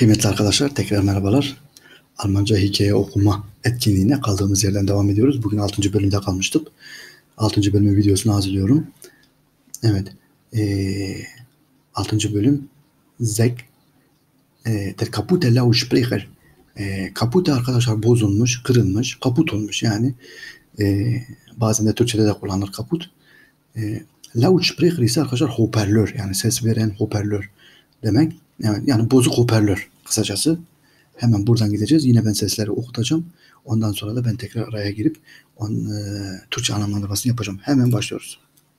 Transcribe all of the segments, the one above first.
Kıymetli arkadaşlar, tekrar merhabalar. Almanca hikaye okuma etkinliğine kaldığımız yerden devam ediyoruz. Bugün 6. bölümde kalmıştık. 6. bölümün videosunu hazırlıyorum. Evet. 6. bölüm Zeg der kaputte Lautsprecher. Kaputte arkadaşlar bozulmuş, kırılmış, kaput olmuş yani. Bazen de Türkçe'de de kullanılır kaput. Lautsprecher ise arkadaşlar hoparlör, yani ses veren hoparlör demek. Evet, yani bozuk hoparlör kısacası. Hemen buradan gideceğiz. Yine ben sesleri okutacağım. Ondan sonra da ben tekrar araya girip Türkçe anlamlandırmasını yapacağım. Hemen başlıyoruz.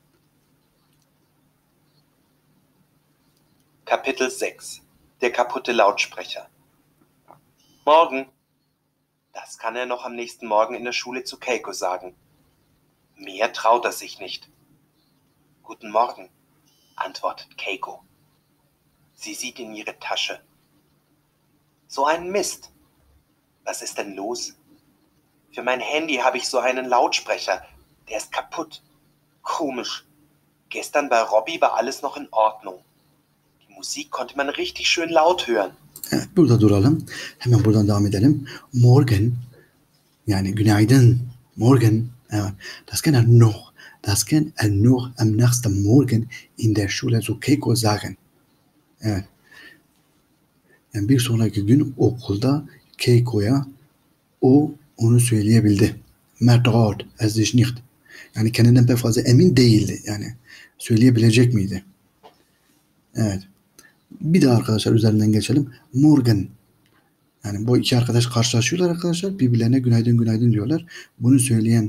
Kapitel 6. Der kaputte Lautsprecher. Morgen. Das kann er noch am nächsten Morgen in der Schule zu Keiko sagen. Mehr traut er sich nicht. Guten Morgen, antwortet Keiko. Sie sieht in ihre Tasche. So ein Mist. Was ist denn los? Für mein Handy habe ich so einen Lautsprecher. Der ist kaputt. Komisch. Gestern bei Robby war alles noch in Ordnung. Die Musik konnte man richtig schön laut hören. Evet, burada duralım. Hemen buradan devam edelim. Morgen, yani günaydın. Morgen, evet. Das kann er noch am nächsten Morgen in der Schule zu Keiko sagen. Evet. Yani bir sonraki gün okulda Keiko'ya onu söyleyebildi. Mertraut, es sich nicht. Yani kendinden pek fazla emin değildi. Yani söyleyebilecek miydi? Evet. Bir daha arkadaşlar üzerinden geçelim. Morgen. Yani bu iki arkadaş karşılaşıyorlar arkadaşlar. Birbirlerine günaydın günaydın diyorlar. Bunu söyleyen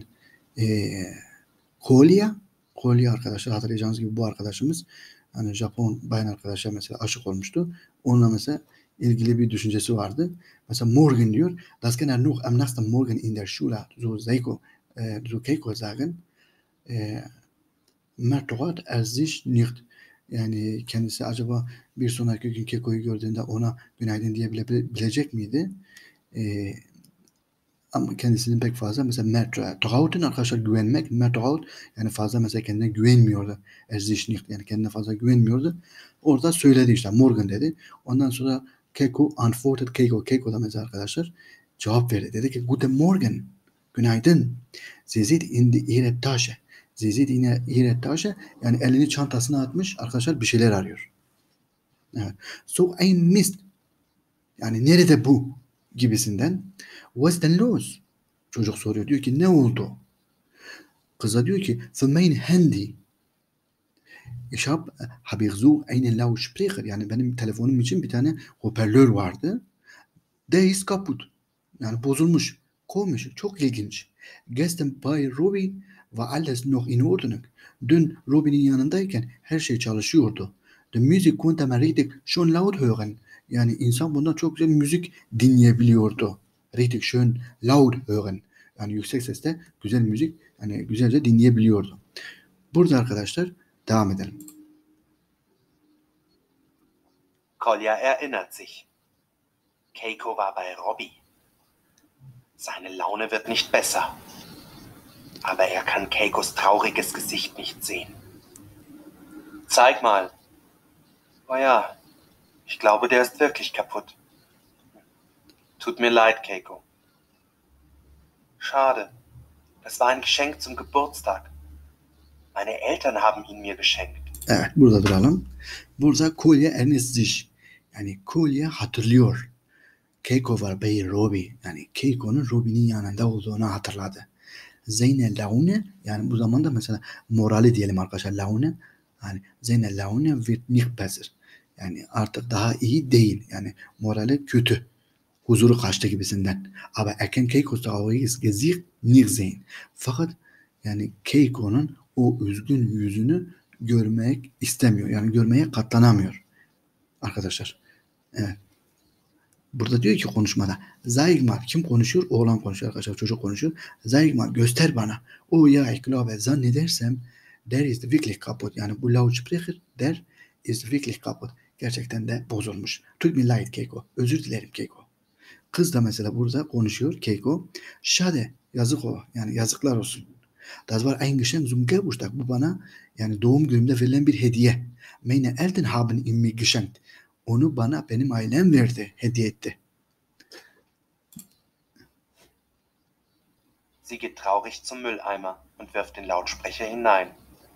Kolya arkadaşlar, hatırlayacağınız gibi bu arkadaşımız, hani Japon bayan arkadaşa mesela aşık olmuştu. Onunla mesela ilgili bir düşüncesi vardı. Mesela morgen diyor. Das kann er noch am nächsten Morgen in der Schule zu Keiko sagen. Mertorat er sich nicht. Yani kendisi acaba bir sonraki gün Keiko'yu gördüğünde ona günaydın diyebilecek miydi? Ama kendisinin pek fazla mesela Mertraut'un arkadaşlar güvenmek, Mertraut yani fazla mesela kendine güvenmiyordu. Er sich nicht, yani kendine fazla güvenmiyordu. Orada söyledi işte morgen dedi. Ondan sonra Keiko antwortet Keiko da mesela arkadaşlar cevap verdi. Dedi ki guten Morgen. Günaydın. Sie sieht in ihre Tasche. Sie sieht in ihre Tasche. Yani elini çantasına atmış arkadaşlar, bir şeyler arıyor. Evet. So ein Mist. Yani nerede bu? Gibisinden. Was denn los? Çocuk soruyor. Diyor ki ne oldu? Kıza diyor ki für mein Handy. Ich habe ich so einen Lautsprecher. Yani benim telefonum için bir tane hoparlör vardı. Der ist kaputt. Yani bozulmuş. Komisch. Çok ilginç. Gestern bei Robin war alles noch in Ordnung. Dün Robin'in yanındayken her şey çalışıyordu. Die Musik konnte man richtig schon laut hören. Yani insan bundan çok güzel müzik dinleyebiliyordu. Richtig schön laut hören. Yani yüksek sesle güzel müzik, yani güzelce dinleyebiliyordu. Burada arkadaşlar devam edelim. Kolja erinnert sich. Keiko war bei Robby. Seine Laune wird nicht besser. Aber er kann Keikos trauriges Gesicht nicht sehen. Zeig mal. Oh ja, ich glaube, der ist wirklich kaputt. Tut mir leid, Keiko. Schade. Das war ein Geschenk zum Geburtstag. Meine Eltern haben ihn mir geschenkt. Evet, burada duralım. Burada Kolya erinnert sich. Yani Kolya hatırlıyor. Keiko var bei Robby. Yani Keiko'nun Robby'nin yanında olduğunu hatırladı. Seine Laune, yani bu zamanda mesela morali diyelim arkadaşlar, Laune. Yani seine Laune wird nicht besser. Yani artık daha iyi değil. Yani morali kötü. Huzuru kaçtı gibisinden. Aber er kann Keiko's trauriges Gesicht nicht sehen. Fakat yani Keiko'nun o üzgün yüzünü görmek istemiyor. Yani görmeye katlanamıyor. Arkadaşlar. Evet. Burada diyor ki konuşmada. Zeig mal. Kim konuşuyor? Oğlan konuşuyor arkadaşlar. Çocuk konuşuyor. Zeig mal. Göster bana. Oh ya, ich glaube, zannedersem der ist wirklich kaputt. Yani bu Lautsprecher der ist wirklich kaputt. Gerçekten de bozulmuş. Tut mir leid Keiko. Özür dilerim Keiko. Kız da mesela burada konuşuyor Keiko. Schade. Yazık o. Yani yazıklar olsun. Das war ein Geschenk zum Geburtstag. Bu bana yani doğum günümde verilen bir hediye. Meine Eltern haben ihn mir geschenkt. Onu bana benim ailem verdi, hediye etti. Sie geht traurig zum Mülleimer und wirft den Lautsprecher hinein.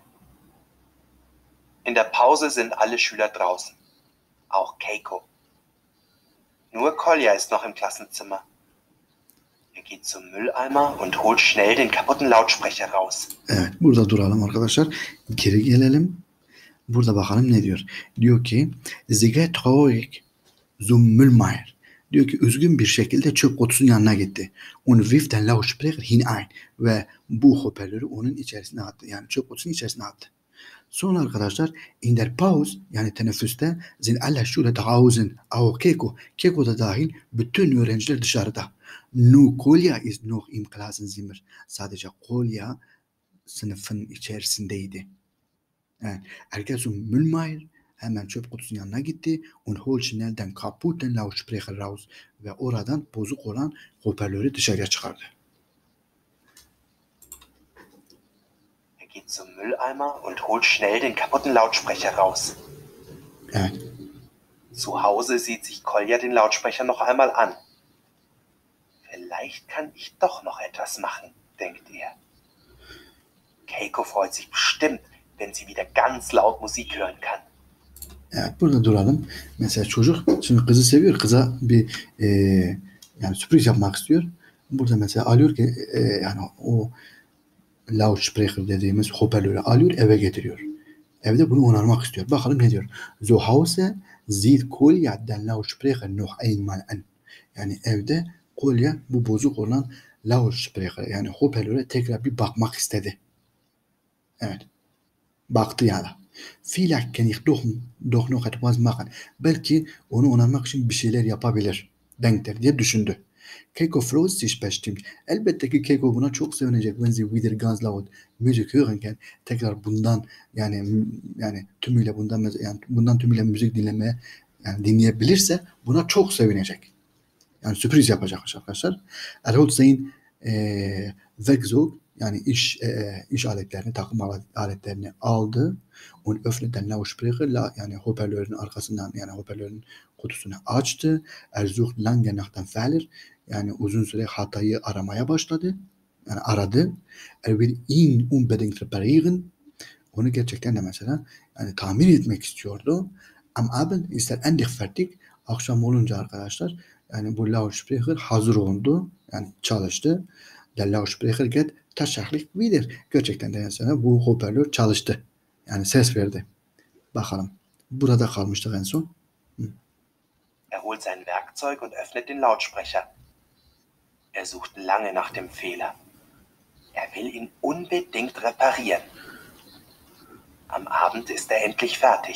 In der Pause sind alle Schüler draußen, auch Keiko. Nur Kolja ist noch im Klassenzimmer. Er geht zum Mülleimer und holt schnell den kaputten Lautsprecher raus. Evet, burada duralım arkadaşlar. Geri gelelim. Burada bakalım ne diyor. Diyor ki Sie geht traurig zum Müllmeier. Diyor ki üzgün bir şekilde çöp kutusunun yanına gitti. Und wirft den Lautsprecher hinein. Ve bu hoparlörü onun içerisine attı. Yani çöp kutusunun içerisine attı. Sonra arkadaşlar in der Pause yani teneffüste sind alle Schüler draußen. Auch Keiko. Keiko da dahil bütün öğrenciler dışarıda. Nur Kolja ist noch im Klassenzimmer. Sadece Kolja sınıfın içerisindeydi. Evet. Herkes Müllmeier hemen çöp kutusunun yanına gitti und holt schnell den kaputten Lautsprecher raus ve oradan bozuk olan hoparlörü dışarıya çıkardı. Er geht zum Mülleimer und holt schnell den kaputten Lautsprecher raus. Evet. Zu Hause sieht sich Kolja den Lautsprecher noch einmal an. Vielleicht kann ich doch noch etwas machen, denkt er. Keiko freut sich bestimmt, wenn sie wieder ganz laut Musik hören kann. Evet, burada duralım. Mesela çocuk şimdi kızı seviyor. Kıza bir yani sürpriz yapmak istiyor. Burada mesela alıyor ki yani o Lautsprecher dediğimiz hoparlörü alıyor eve getiriyor. Evde bunu onarmak istiyor. Bakalım ne diyor. Zu Hause sieht Kolja den Lautsprecher noch einmal an. Yani evde Kolja bu bozuk olan Lautsprecher yani hoparlöre tekrar bir bakmak istedi. Evet. Baktı yani. Vielleicht kann ich doch noch etwas machen. Belki onu onarmak için bir şeyler yapabilir. Denkler diye düşündü. Keiko freut sich bestimmt. Elbette ki Keiko buna çok sevinecek. Wenn sie wieder ganz laut müzik hören tekrar bundan yani tümüyle bundan tümüyle müzik dinlemeye yani dinleyebilirse buna çok sevinecek. Yani sürpriz yapacak arkadaşlar. Er holt sein Werkzeug yani iş aletlerini, takım aletlerini aldı. Und öffnet den Lautsprecher yani hoparlörün arkasından yani hoparlörün kutusunu açtı. Er sucht lange nach dem Fehler yani uzun süre hatayı aramaya başladı. Yani aradı. Er will ihn unbedingt reparieren. Onu gerçekten de mesela yani tamir etmek istiyordu. Am Abend ist er endlich fertig. Akşam olunca arkadaşlar yani bu Lautsprecher hazır oldu. Yani çalıştı. Der Lautsprecher geht tatsächlich wieder. Gerçekten de mesela bu hoparlör çalıştı. Yani ses verdi. Bakalım. Burada kalmıştık en son. Er holt sein Werkzeug und öffnet den Lautsprecher. Er sucht lange nach dem Fehler. Er will ihn unbedingt reparieren. Am Abend ist er endlich fertig.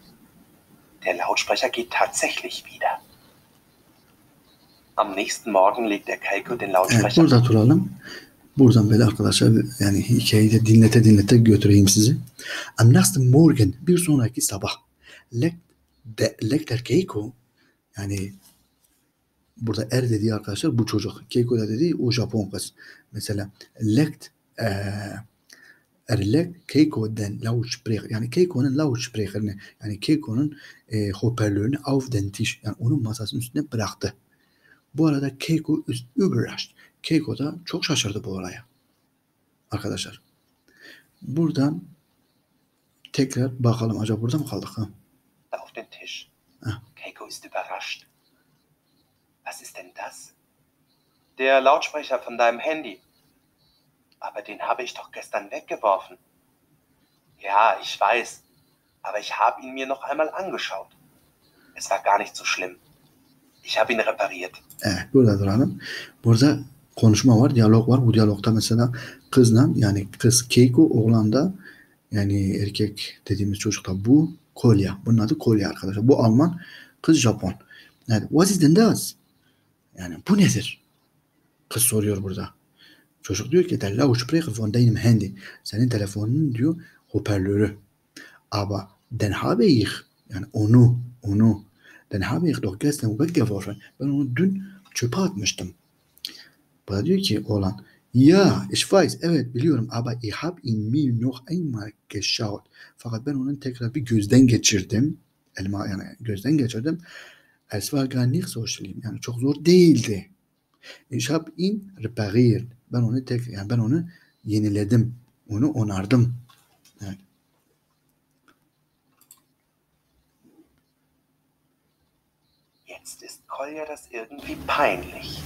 Der Lautsprecher geht tatsächlich wieder. Am nächsten Morgen legt der Keiko den Evet, Lautsprecher. burada duralım. Buradan böyle arkadaşlar yani hikayeyi de dinlete götüreyim sizi. Am nächsten Morgen bir sonraki sabah legt der Keiko yani burada er dediği arkadaşlar bu çocuk. Keiko da dediği o Japon kız. Mesela legt legt Keiko den Lautsprecher yani Keiko'nun Lautsprecherini yani Keiko'nun hoparlörünü auf den Tisch yani onun masasının üstüne bıraktı. Bu arada Keiko ist überrascht. Keiko da çok şaşırdı bu olaya. Arkadaşlar. Buradan tekrar bakalım. Acaba burada mı kaldık? Ha? Auf den Tisch. Ah. Keiko ist überrascht. Was ist denn das? Der Lautsprecher von deinem Handy. Aber den habe ich doch gestern weggeworfen. Ja, ich weiß. Aber ich habe ihn mir noch einmal angeschaut. Es war gar nicht so schlimm. Ich habe ihn repariert. Evet, burada duralım. Burada konuşma var, diyalog var. Bu diyalogda mesela kızla yani kız Keiko, oğlan da yani erkek dediğimiz çocuk da bu Kolya. Bunun adı Kolya arkadaşlar. Bu Alman, kız Japon. Yani what is denn das? Yani bu nedir? Kız soruyor burada. Çocuk diyor ki der Lautsprecher von deinem Handy. Senin telefonunun diyor hoparlörü. Aber den habe ich yani onu den habe ich doch gestern weggeworfen. Ben onu dün çöpe atmıştım. Bana diyor ki oğlan ja ich weiß evet biliyorum aber ich habe ihn mir noch einmal geschaut. Fakat ben onun tekrar bir gözden geçirdim. elime yani gözden geçirdim. Es war gar nicht so schlimm. Yani çok zor değildi. Ich habe ihn repariert. Ben onu yeniledim. Onu onardım. Evet. Jetzt ist Kolja das irgendwie peinlich.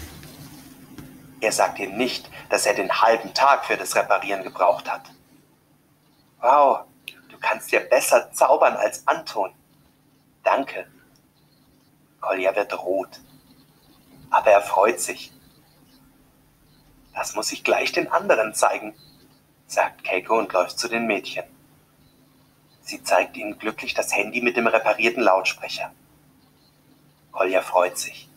Er sagt ihm nicht, dass er den halben Tag für das Reparieren gebraucht hat. Wow, du kannst ja besser zaubern als Anton. Danke. Kolja wird rot. Aber er freut sich. Das muss ich gleich den anderen zeigen, sagt Keiko und läuft zu den Mädchen. Sie zeigt ihnen glücklich das Handy mit dem reparierten Lautsprecher. Kolja freut sich.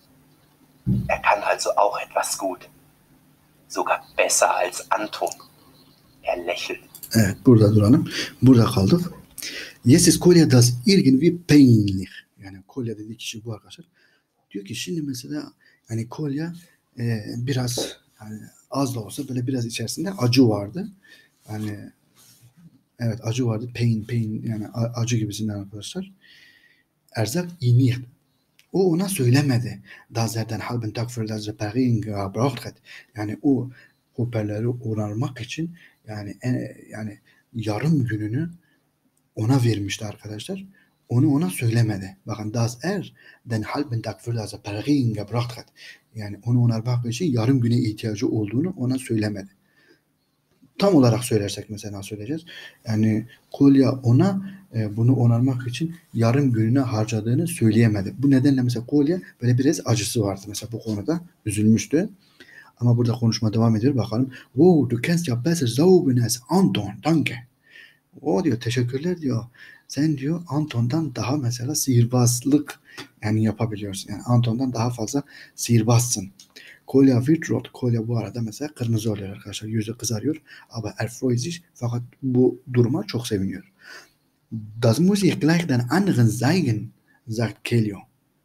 Er kann also auch etwas gut. Sogar besser als Anton. Er lächelt. Evet, burada duralım. Burada kaldık. Jetzt ist Kolja das irgendwie peinlich. Yani Kolja dediği kişi bu arkadaşlar. Diyor ki şimdi mesela yani Kolya biraz yani az da olsa böyle biraz içerisinde acı vardı. Yani evet acı vardı. Pain yani acı gibisinden arkadaşlar. Erzak iyi. O ona söylemedi. Das er den halben Tag für das Reparieren gebraucht hat. Yani o hoparlörü onarmak için yani yarım gününü ona vermişti arkadaşlar. Onu ona söylemedi. Bakın das er den halben Tag für das Reparieren gebraucht hat. Yani onu onarmak için yarım güne ihtiyacı olduğunu ona söylemedi. Tam olarak söylersek mesela söyleyeceğiz. Yani Kolya ona bunu onarmak için yarım gününü harcadığını söyleyemedi. Bu nedenle mesela Kolya böyle biraz acısı vardı. Mesela bu konuda üzülmüştü. Ama burada konuşma devam ediyor. Bakalım. Wow, du kennst ja besser saugen als Anton. Danke. O diyor teşekkürler diyor. Sen diyor Anton'dan daha mesela sihirbazlık yani yapabiliyorsun. Yani Anton'dan daha fazla sihirbazsın. Kolya wird rot. Kolya bu arada mesela kırmızı oluyor arkadaşlar. Yüzü kızarıyor. Aber er freut sich. Fakat bu duruma çok seviniyor. Das muss ich gleich den anderen zeigen, sagt Kelio.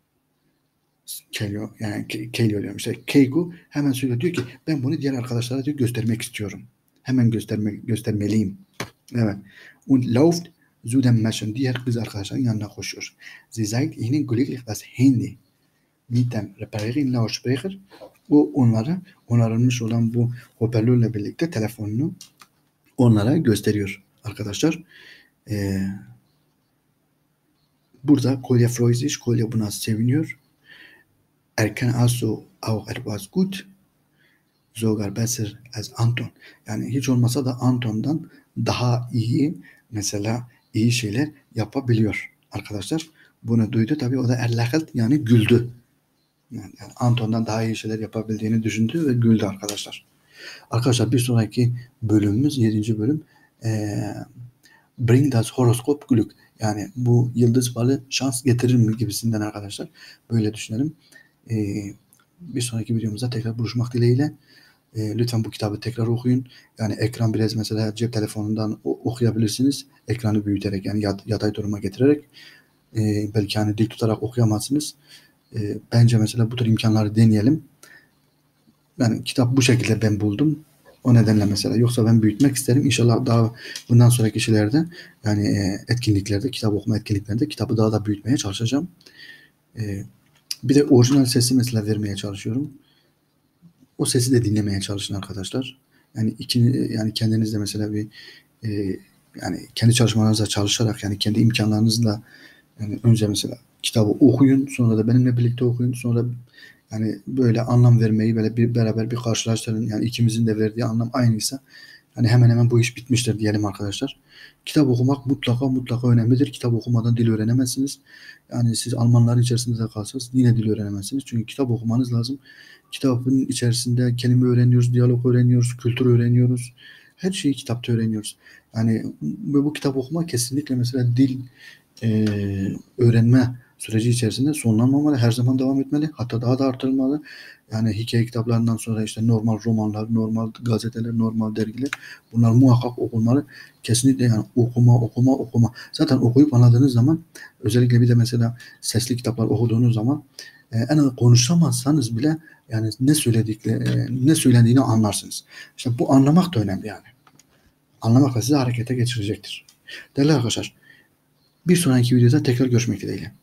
Kelio yani Kelio diyorum işte. Keiko hemen söylüyor diyor ki ben bunu diğer arkadaşlara diyor göstermek istiyorum. Hemen göstermeliyim. Evet. Und läuft zu dem Mädchen. Diğer kız arkadaşların yanına koşuyor. Sie zeigt ihnen glücklich das Handy mit dem reparierten Lautsprecher. O onlara onarılmış olan bu hoparlörle birlikte telefonunu onlara gösteriyor arkadaşlar. Burada Kolya freut sich. Kolya buna seviniyor. Er kann also auch etwas gut. Sogar besser als Anton. Yani hiç olmasa da Anton'dan daha iyi mesela iyi şeyler yapabiliyor arkadaşlar. Bunu duydu tabii o da erlakelt yani güldü. Yani Anton'dan daha iyi şeyler yapabildiğini düşündü ve güldü arkadaşlar. Arkadaşlar bir sonraki bölümümüz 7. bölüm Bring das Horoskop Glück. Yani bu yıldız balı şans getirir mi gibisinden arkadaşlar. Böyle düşünelim. Bir sonraki videomuzda tekrar buluşmak dileğiyle. Lütfen bu kitabı tekrar okuyun. Yani ekran biraz mesela cep telefonundan okuyabilirsiniz. Ekranı büyüterek yani yatay duruma getirerek. Belki hani dik tutarak okuyamazsınız. Bence mesela bu tür imkanları deneyelim. Yani kitap bu şekilde ben buldum. O nedenle mesela yoksa ben büyütmek isterim. İnşallah daha bundan sonraki şeylerde yani etkinliklerde, kitap okuma etkinliklerinde kitabı daha da büyütmeye çalışacağım. Bir de orijinal sesi mesela vermeye çalışıyorum. O sesi de dinlemeye çalışın arkadaşlar. Yani yani kendiniz de mesela bir yani kendi çalışmalarınızla çalışarak yani kendi imkanlarınızla yani önce mesela kitabı okuyun, sonra da benimle birlikte okuyun, sonra yani böyle anlam vermeyi böyle beraber bir karşılaştırın. Yani ikimizin de verdiği anlam aynıysa hani hemen hemen bu iş bitmiştir diyelim arkadaşlar. Kitap okumak mutlaka önemlidir. Kitap okumadan dil öğrenemezsiniz. Yani siz Almanların içerisinde kalsanız yine dil öğrenemezsiniz. Çünkü kitap okumanız lazım. Kitabın içerisinde kelime öğreniyoruz, diyalog öğreniyoruz, kültür öğreniyoruz. Her şeyi kitapta öğreniyoruz. Yani bu kitap okuma kesinlikle mesela dil öğrenme süreci içerisinde sonlanmamalı. Her zaman devam etmeli. Hatta daha da artırılmalı. Yani hikaye kitaplarından sonra işte normal romanlar, normal gazeteler, normal dergiler bunlar muhakkak okunmalı. Kesinlikle yani okuma. Zaten okuyup anladığınız zaman özellikle bir de mesela sesli kitaplar okuduğunuz zaman en az konuşamazsanız bile yani ne söylendiğini anlarsınız. İşte bu anlamak da önemli yani. Anlamak da sizi harekete geçirecektir. Değerli arkadaşlar Bir sonraki videoda tekrar görüşmek dileğiyle.